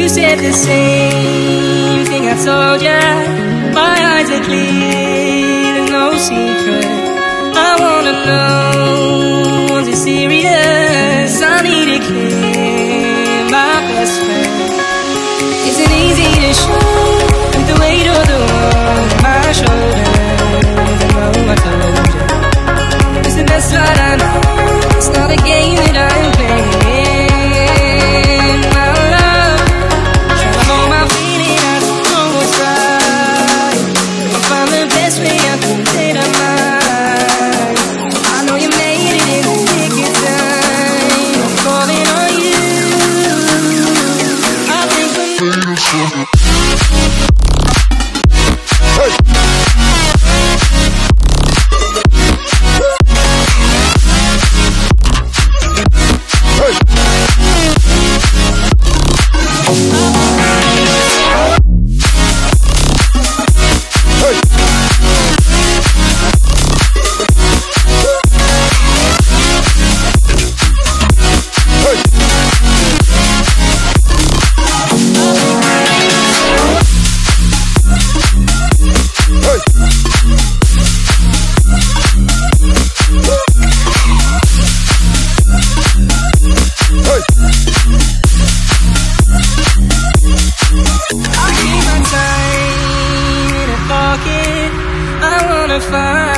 You said the same thing I told ya. My eyes are clear, there's no secret. I wanna know, was it serious? I need to clear my best friend. Isn't easy to show with the weight of the world on my shoulders. I know I told you it's the best fight I know. It's not a game that I'm playing. My love, trying to hold my feeling, I don't know what's right. I'll find the best way I can get out mine. I know you made it in the nick of time. I'm calling on you. I think we need something. I wanna find